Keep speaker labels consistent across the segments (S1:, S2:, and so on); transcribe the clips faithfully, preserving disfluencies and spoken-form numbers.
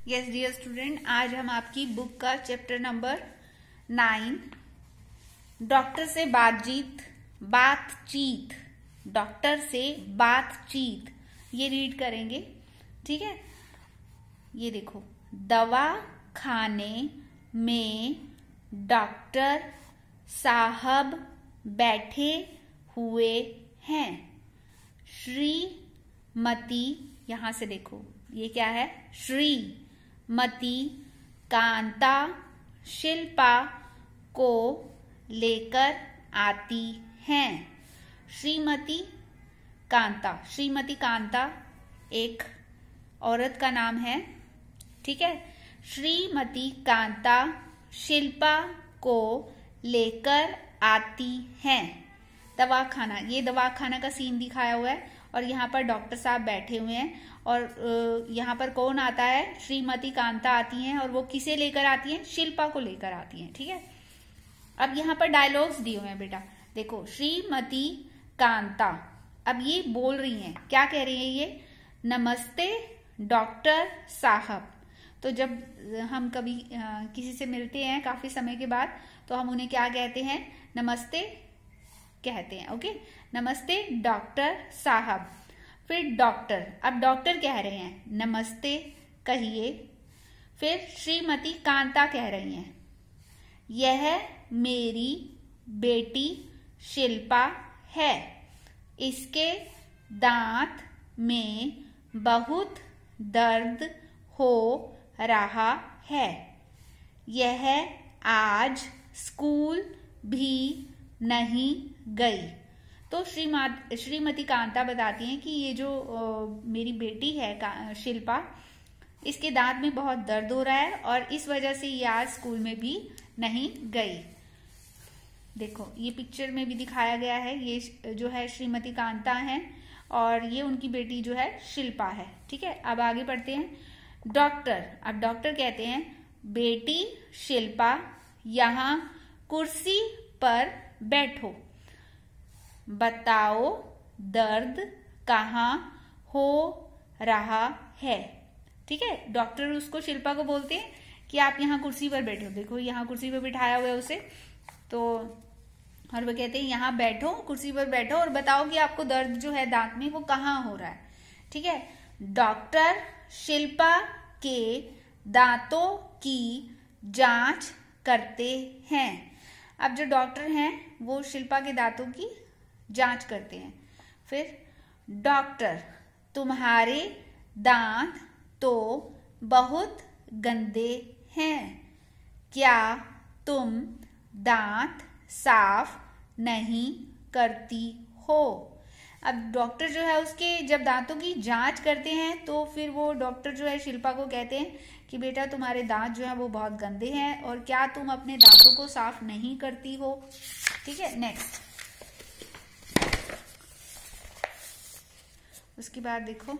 S1: Yes dear student, आज हम आपकी बुक का चैप्टर नंबर नाइन डॉक्टर से बातचीत बातचीत डॉक्टर से बातचीत ये रीड करेंगे। ठीक है, ये देखो, दवा खाने में डॉक्टर साहब बैठे हुए हैं। श्रीमती, यहां से देखो ये क्या है, श्रीमती कांता शिल्पा को लेकर आती हैं। श्रीमती कांता, श्रीमती कांता एक औरत का नाम है। ठीक है, श्रीमती कांता शिल्पा को लेकर आती हैं। दवाखाना, ये दवाखाना का सीन दिखाया हुआ है और यहाँ पर डॉक्टर साहब बैठे हुए हैं और यहाँ पर कौन आता है, श्रीमती कांता आती हैं और वो किसे लेकर आती हैं, शिल्पा को लेकर आती हैं। ठीक है, अब यहाँ पर डायलॉग्स दिए हुए हैं बेटा, देखो, श्रीमती कांता अब ये बोल रही हैं, क्या कह रही है ये, नमस्ते डॉक्टर साहब। तो जब हम कभी आ, किसी से मिलते हैं काफी समय के बाद तो हम उन्हें क्या कहते हैं, नमस्ते कहते हैं। ओके, नमस्ते डॉक्टर साहब। फिर डॉक्टर, अब डॉक्टर कह रहे हैं नमस्ते कहिए। फिर श्रीमती कांता कह रही हैं, यह मेरी बेटी शिल्पा है, इसके दांत में बहुत दर्द हो रहा है, यह आज स्कूल भी नहीं गई। तो श्रीमत श्रीमती कांता बताती हैं कि ये जो आ, मेरी बेटी है शिल्पा, इसके दांत में बहुत दर्द हो रहा है और इस वजह से ये आज स्कूल में भी नहीं गई। देखो, ये पिक्चर में भी दिखाया गया है, ये जो है श्रीमती कांता हैं और ये उनकी बेटी जो है शिल्पा है। ठीक है, अब आगे बढ़ते हैं। डॉक्टर, अब डॉक्टर कहते हैं, बेटी शिल्पा यहाँ कुर्सी पर बैठो, बताओ दर्द कहाँ हो रहा है। ठीक है, डॉक्टर उसको शिल्पा को बोलते हैं कि आप यहाँ कुर्सी पर बैठो, देखो यहाँ कुर्सी पर बिठाया हुआ है उसे, तो और वो कहते हैं यहाँ बैठो, कुर्सी पर बैठो और बताओ कि आपको दर्द जो है दांत में वो कहाँ हो रहा है। ठीक है, डॉक्टर शिल्पा के दांतों की जांच करते हैं। अब जो डॉक्टर हैं वो शिल्पा के दांतों की जांच करते हैं। फिर डॉक्टर, तुम्हारे दांत तो बहुत गंदे हैं, क्या तुम दांत साफ नहीं करती हो। अब डॉक्टर जो है उसके जब दांतों की जांच करते हैं तो फिर वो डॉक्टर जो है शिल्पा को कहते हैं कि बेटा तुम्हारे दांत जो है वो बहुत गंदे हैं और क्या तुम अपने दांतों को साफ नहीं करती हो। ठीक है, नेक्स्ट, उसके बाद देखो,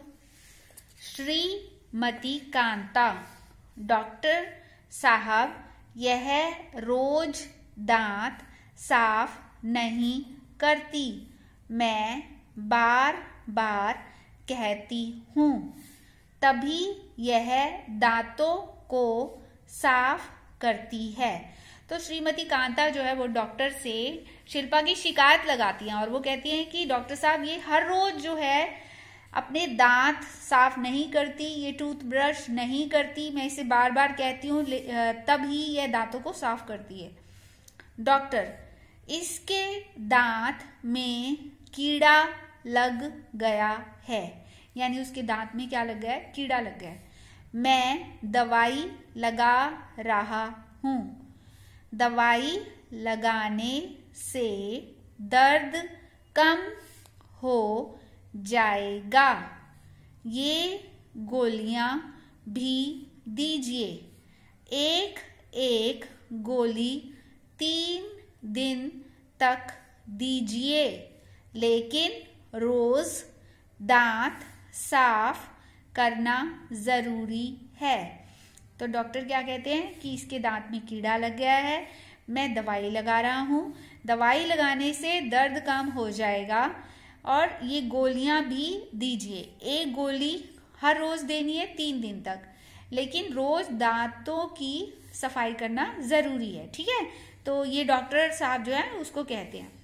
S1: श्रीमती कांता, डॉक्टर साहब यह रोज दांत साफ नहीं करती, मैं बार बार कहती हूँ, तभी यह दांतों को साफ करती है। तो श्रीमती कांता जो है वो डॉक्टर से शिल्पा की शिकायत लगाती हैं और वो कहती हैं कि डॉक्टर साहब ये हर रोज जो है अपने दांत साफ नहीं करती, ये टूथब्रश नहीं करती, मैं इसे बार बार कहती हूँ तभी यह दांतों को साफ करती है। डॉक्टर, इसके दांत में कीड़ा लग गया है, यानी उसके दांत में क्या लग गया है, कीड़ा लग गया है, मैं दवाई लगा रहा हूँ, दवाई लगाने से दर्द कम हो जाएगा, ये गोलियां भी दीजिए, एक एक गोली तीन दिन तक दीजिए, लेकिन रोज दांत साफ करना जरूरी है। तो डॉक्टर क्या कहते हैं कि इसके दांत में कीड़ा लग गया है, मैं दवाई लगा रहा हूँ, दवाई लगाने से दर्द कम हो जाएगा और ये गोलियां भी दीजिए, एक गोली हर रोज देनी है तीन दिन तक, लेकिन रोज दांतों की सफाई करना जरूरी है। ठीक है, तो ये डॉक्टर साहब जो है उसको कहते हैं।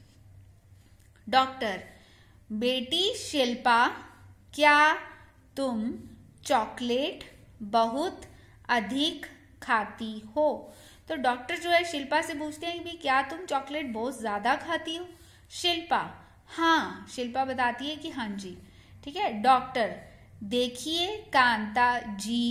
S1: डॉक्टर, बेटी शिल्पा, क्या तुम चॉकलेट बहुत अधिक खाती हो? तो डॉक्टर जो है शिल्पा से पूछते हैं कि क्या तुम चॉकलेट बहुत ज्यादा खाती हो? शिल्पा, हाँ। शिल्पा बताती है कि हाँ जी। ठीक है। डॉक्टर, देखिए कांता जी,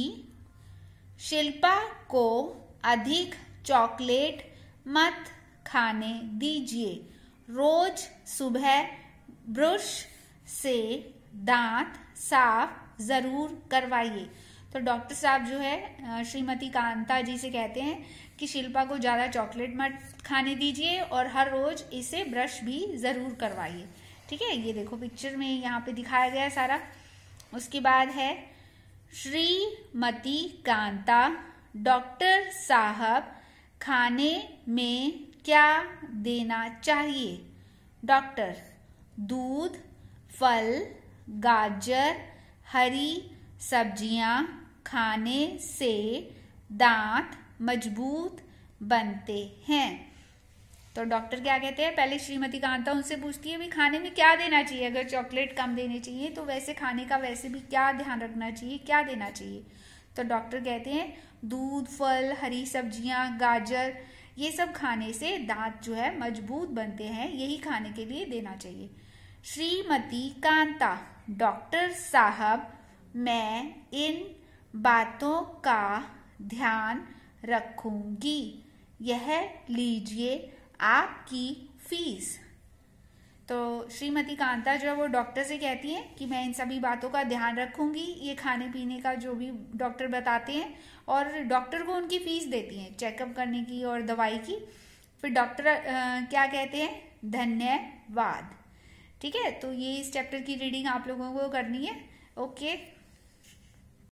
S1: शिल्पा को अधिक चॉकलेट मत खाने दीजिए। रोज सुबह ब्रश से दांत साफ जरूर करवाइए। तो डॉक्टर साहब जो है श्रीमती कांता जी से कहते हैं कि शिल्पा को ज्यादा चॉकलेट मत खाने दीजिए और हर रोज इसे ब्रश भी जरूर करवाइए। ठीक है, ये देखो पिक्चर में यहाँ पे दिखाया गया है सारा। उसके बाद है श्रीमती कांता, डॉक्टर साहब खाने में क्या देना चाहिए? डॉक्टर, दूध, फल, गाजर, हरी सब्जियां खाने से दांत मजबूत बनते हैं। तो डॉक्टर क्या कहते हैं, पहले श्रीमती कांता उनसे पूछती है भी खाने में क्या देना चाहिए, अगर चॉकलेट कम देनी चाहिए तो वैसे खाने का वैसे भी क्या ध्यान रखना चाहिए, क्या देना चाहिए? तो डॉक्टर कहते हैं दूध, फल, हरी सब्जियां, गाजर, ये सब खाने से दांत जो है मजबूत बनते हैं, यही खाने के लिए देना चाहिए। श्रीमती कांता, डॉक्टर साहब मैं इन बातों का ध्यान रखूंगी। यह लीजिए आपकी फीस। तो श्रीमती कांता जो है वो डॉक्टर से कहती हैं कि मैं इन सभी बातों का ध्यान रखूंगी, ये खाने पीने का जो भी डॉक्टर बताते हैं, और डॉक्टर को उनकी फीस देती हैं चेकअप करने की और दवाई की। फिर डॉक्टर क्या कहते हैं, धन्यवाद। ठीक है, तो ये इस चैप्टर की रीडिंग आप लोगों को करनी है। ओके।